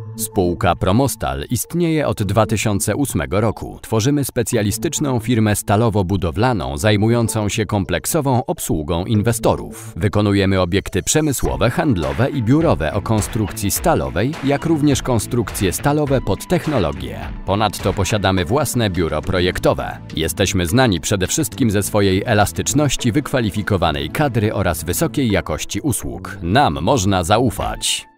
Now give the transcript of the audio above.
Spółka Promostal istnieje od 2008 roku. Tworzymy specjalistyczną firmę stalowo-budowlaną zajmującą się kompleksową obsługą inwestorów. Wykonujemy obiekty przemysłowe, handlowe i biurowe o konstrukcji stalowej, jak również konstrukcje stalowe pod technologię. Ponadto posiadamy własne biuro projektowe. Jesteśmy znani przede wszystkim ze swojej elastyczności, wykwalifikowanej kadry oraz wysokiej jakości usług. Nam można zaufać.